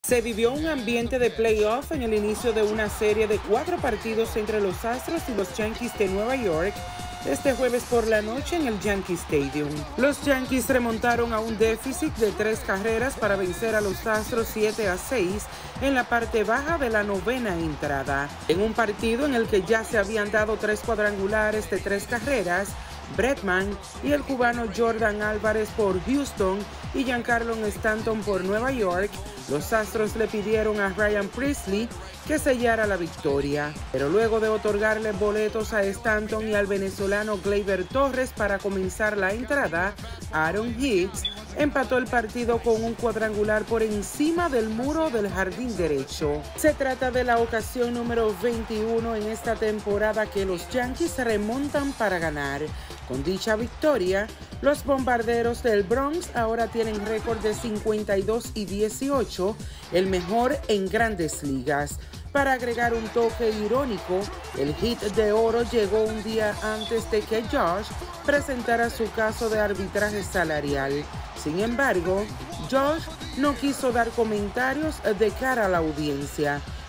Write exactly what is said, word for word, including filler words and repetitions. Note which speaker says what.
Speaker 1: Se vivió un ambiente de playoff en el inicio de una serie de cuatro partidos entre los Astros y los Yankees de Nueva York este jueves por la noche en el Yankee Stadium. Los Yankees remontaron a un déficit de tres carreras para vencer a los Astros siete a seis en la parte baja de la novena entrada. En un partido en el que ya se habían dado tres cuadrangulares de tres carreras, Bregman y el cubano Jordan Álvarez por Houston y Giancarlo Stanton por Nueva York, los Astros le pidieron a Ryan Pressly que sellara la victoria. Pero luego de otorgarle boletos a Stanton y al venezolano Gleyber Torres para comenzar la entrada, Aaron Hicks empató el partido con un cuadrangular por encima del muro del jardín derecho. Se trata de la ocasión número veintiuno en esta temporada que los Yankees remontan para ganar. Con dicha victoria, los bombarderos del Bronx ahora tienen récord de cincuenta y dos y dieciocho, el mejor en Grandes Ligas. Para agregar un toque irónico, el hit de oro llegó un día antes de que Josh presentara su caso de arbitraje salarial. Sin embargo, Josh no quiso dar comentarios de cara a la audiencia.